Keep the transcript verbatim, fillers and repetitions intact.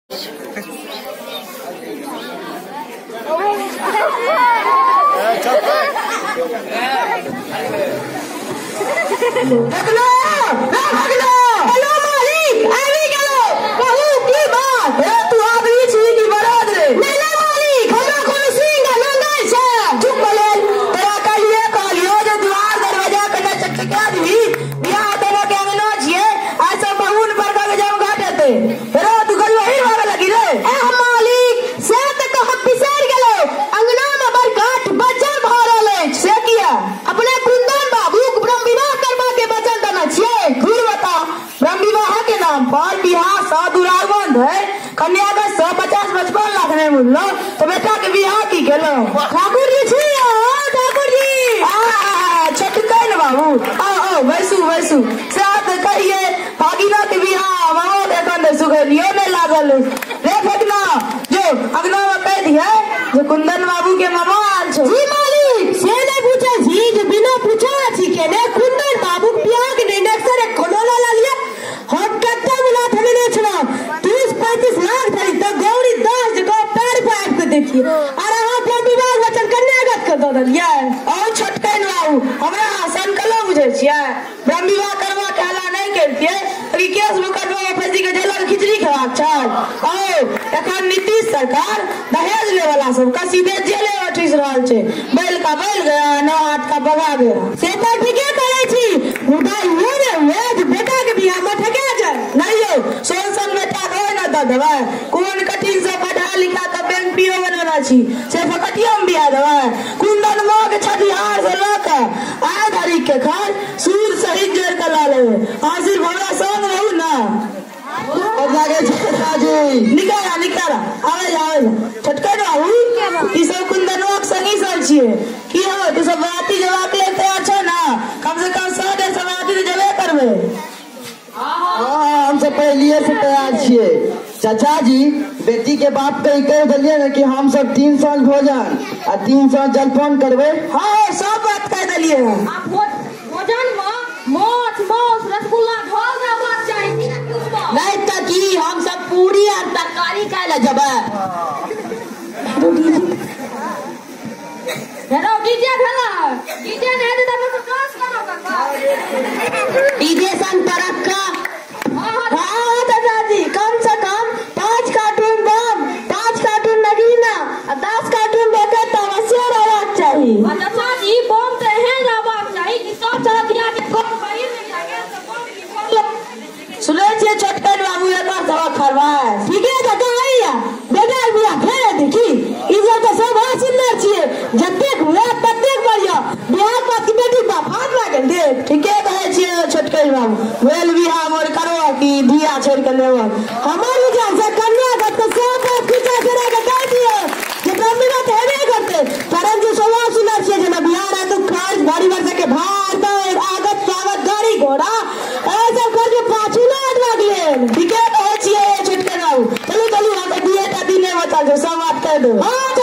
तो बेटा के बिहार की गेलो ठाकुर जी छी ठाकुर जी आ छटकन बाबू आओ आओ बैसू बैसू साथ कहिए भागिना के बिहार माओ देखन सुगलियो ने लागल रे फकना जो अगना में कह दिए जो कुंदन बाबू के मामा आल छो जी मालिक से ने पूछा जी जो बिना पूछा छी के ने कुंदन बाबू बिहार के ने अक्सर एक खोलोला ला लिया हम कत्ता बुला थने ने छना तीस पैंतीस लाख थरी तो गौरी दस जगह पैर पैर के देखिए अरे हां पे विवाह वचन कन्यागत कर दो दिया और छटकन बाबू हमरा संकल्प बुझे छिए ब्रह्म विवाह करवा के हला नहीं करतिए अभी केस मुकदमा फंसी के जेल में खिचड़ी खराब छ आओ एखन नीतीश सरकार दहेज ले वाला सब का सीधे जेले में ठिस रहल छे बैल का बैल गया नौ हाथ का बगा गया से तो ठीके करे छी भाई वो रे वो बेटा के बियाह में ठके जाए नहीं हो सोन सन बेटा होय ना द देबा कोन कठिन से पढ़ा लिखा के बैंक पीओ बनना छी से फकटिया में बियाह देबा कुंदन मोग छठिहार से लक आ धरी के खान सूर सहित जोर के ला ले हाजिर भरा संग रहू ना अब लागे छटका जी निकाला निकाला आवे आवे छटका रहू ई सब कुंदनवा के संगी सब छिए की हो तू सब बाती जवाब ले तैयार छ ना कम से कम सौ डेढ़ सौ बाती तो जबे करबे हां हम सब पहले से तैयार छिए चाचा जी बेटी के बाप कह कह दिलिए ना कि हम सब तीन साल भोजन आ तीन साल जलपान करबे हां सब बात कह दिलिए आप भोजन में माछ मांस रसगुल्ला ढोल रहबाक चाहिए नहीं त की हम सब पूरी और तरकारी खाए ला जबे हेलो डीजे भेला डीजे ने दे तो क्लास करो काका डीजे सन तरक्का हां दादाजी कम से कम पांच कार्टून बम पांच कार्टून नगीना और दस कार्टून बेटे तवस्य रहबाक चाहिए अच्छा जी बम तो है रहबाक चाहिए कि सब चाहतिया के कोन बहिर में जाके तो बम की बोल सुनै छियै छटकन बाबू एकर दवा खरवाए ठीके है तो आइया बेटा बिया फेर देखी ई जे तो सब सुंदर छियै जतेक हुए ततेक बढ़िया बिहार पर की बेटी बाप हाथ लागल दे ठीके कहे छियै छटकन बाबू वेल बिहार मोर करो की धिया छोड़ के लेव हमर विचार से कन्या का तो सब पीछा करा के कह दियो जे ब्राह्मण तो हेबे करते परंतु स्वभाव सुंदर छियै जना बिहार है तो खर्च भारी वर्ष के भार दो आगत स्वागत गाड़ी घोड़ा ए सब कर के पाछू ना लागले ठीके कहे छियै छटकन बाबू चलू चलू हम दिए ता दिने बता दो सब बात कह दो हां